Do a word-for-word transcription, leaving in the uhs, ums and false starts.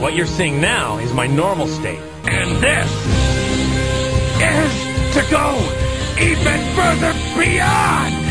What you're seeing now is my normal state. And this is to go even further beyond!